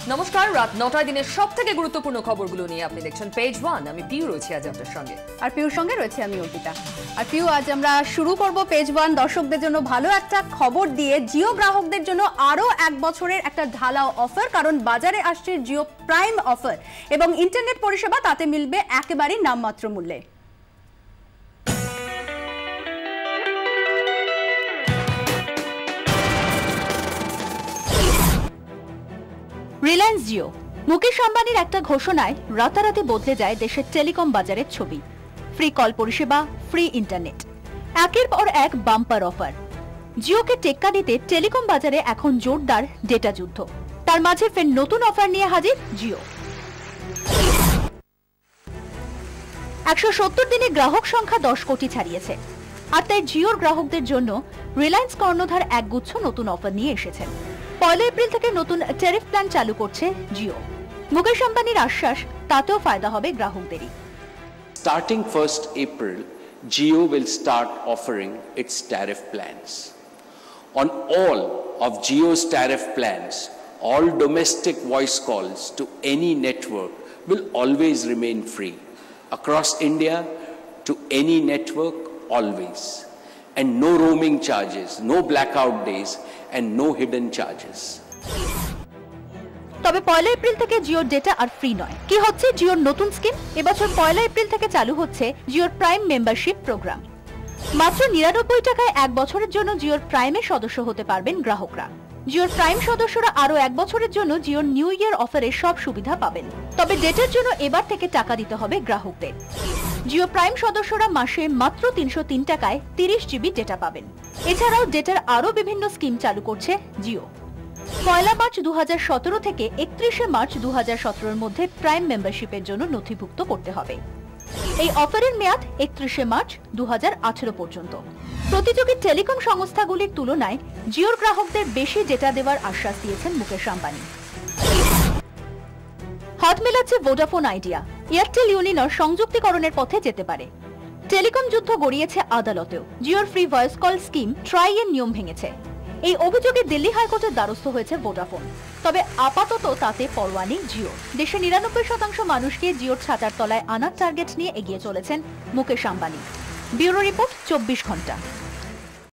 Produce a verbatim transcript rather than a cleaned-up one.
নমস্কার, রাত নটায় দিনের সব থেকে গুরুত্বপূর্ণ খবরগুলো নিয়ে আপনি দেখছেন পেজ ওয়ান। আমি পিউ রয়েছি আজ আপনার সঙ্গে, আর পিউর সঙ্গে রয়েছে আমি অর্পিতা। আর পিউ, আজ আমরা শুরু করব পেজ ওয়ান দর্শকদের জন্য ভালো একটা খবর দিয়ে। জিও গ্রাহকদের জন্য আরো এক বছরের একটা ঢালাও অফার, কারণ বাজারে আসছে জিও প্রাইম অফার এবং ইন্টারনেট পরিষেবা তাতে মিলবে একেবারেই নামমাত্র মূল্যে। রিলায়েন্স জিও, মুকেশ আম্বানির একটা ঘোষণায় রাতারাতি বদলে যায় দেশের টেলিকম বাজারের ছবি। ফ্রি কল পরিষেবা, ফ্রি ইন্টারনেট, একের পর এক বাম্পার অফার। জিওকে টেক্কা দিতে টেলিকম বাজারে এখন জোরদার ডেটা যুদ্ধ। তার মাঝে ফের নতুন অফার নিয়ে হাজির জিও। একশো সত্তর দিনে গ্রাহক সংখ্যা দশ কোটি ছাড়িয়েছে, আর তাই জিওর গ্রাহকদের জন্য রিলায়েন্স কর্ণধার একগুচ্ছ নতুন অফার নিয়ে এসেছেন। পয়লা এপ্রিল থেকে নতুন ট্যারিফ প্ল্যান চালু করছে জিও। মুকেশ আম্বানির আশ্বাস, তাতেও ফায়দা হবে গ্রাহকদেরই। Starting first April, Jio will start offering its tariff plans. On all of Jio's tariff plans, all domestic voice calls to any network will always remain free. Across India, to any network, always. And no roaming charges, no blackout days, and no hidden charges. তবে পয়লা April থেকে জিওর data আর free নয়। কি হচ্ছে জিওর নতুন scheme? এবছর পয়লা April থেকে চালু হচ্ছে জিওর প্রাইম মেম্বারশিপ প্রোগ্রাম। মাত্র নিরানব্বই টাকায় এক বছরের জন্য জিওর প্রাইমে সদস্য হতে পারবেন গ্রাহকরা। জিওর প্রাইম সদস্যরা আরো এক বছরের জন্য জিওর নিউ ইয়ার অফারের সব সুবিধা পাবেন। তবে ডেটার জন্য এবার থেকে টাকা দিতে হবে গ্রাহকদের। জিও প্রাইম সদস্যরা মাসে মাত্র তিনশো তিন টাকায় তিরিশ জিবি ডেটা পাবেন। এছাড়াও ডেটার আরো বিভিন্ন স্কিম চালু করছে জিও। পয়লা মার্চ দু হাজার সতেরো থেকে একত্রিশে মার্চ দু হাজার সতেরোর মধ্যে প্রাইম মেম্বারশিপের জন্য নথিভুক্ত করতে হবে। এই অফারের মেয়াদ একত্রিশে মার্চ দু হাজার আঠারো পর্যন্ত। প্রতিযোগী টেলিকম সংস্থাগুলির তুলনায় জিওর গ্রাহকদের বেশি ডেটা দেওয়ার আশ্বাস দিয়েছেন মুকেশ আম্বানি। হাত মেলাচ্ছে ভোডাফোন আইডিয়া। এয়ারটেল ইউনিয়ন সংযুক্তিকরণের পথে যেতে পারে। টেলিকম যুদ্ধ গড়িয়েছে আদালতেও। জিওর free voice call scheme TRAI এর নিয়ম ভেঙেছে। এই অভিযোগে দিল্লি হাইকোর্টের দ্বারস্থ হয়েছে ভোডাফোন। তবে আপাতত তাতে পরোয়া নেই জিও। দেশের নিরানব্বই শতাংশ মানুষকে জিওর ছাতার তলায় আনার টার্গেট নিয়ে এগিয়ে চলেছেন মুকেশ আম্বানি। ব্যুরো রিপোর্ট, চব্বিশ ঘন্টা।